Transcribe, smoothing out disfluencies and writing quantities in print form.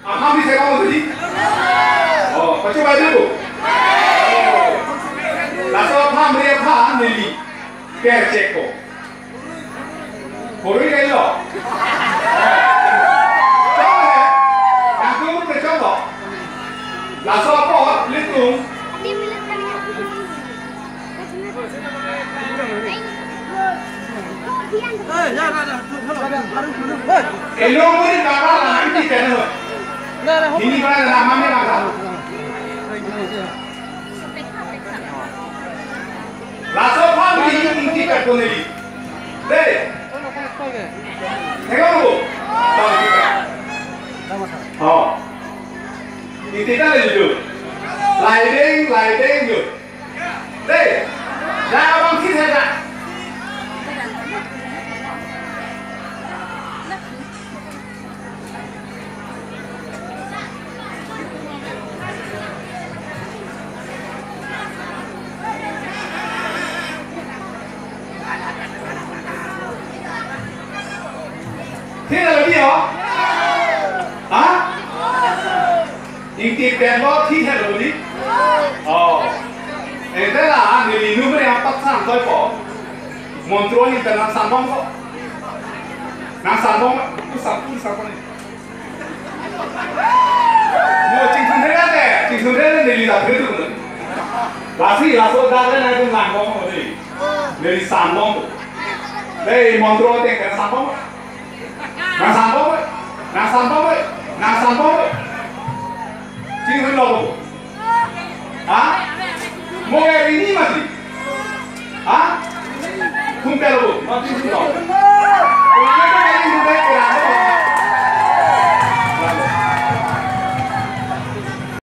Kami saya kamu tadi. Oh, coba dulu. Lalu kami dia kan nili, kerjeko. Boleh kan lo? Coba ya, aku mau coba. Lalu apa? Lihat Elok ni kakak nanti kena. Ini mana namanya kakak? Laso pam ini inti kat kau ni. Deh. Tengok tu. Oh. Inti kat ni tu. Lighting tu. Deh. Dah abang sini saja. Thế là cái gì hả? Hả? Những tiệm đèn đó thi theo rồi đi. Thế là người đi nuôi cái bắt sang tôi bỏ. Môn trôi như thế nào sản phẩm không? Nàng sản phẩm, cứ sản phẩm này. Mua chính thức thế này, chính thức thế này người đi làm thế được nữa. Là gì là số đa cái này cũng làm không rồi đi. Người đi sản phẩm. Đây môn trôi thì cái sản phẩm. Nàng sản phẩm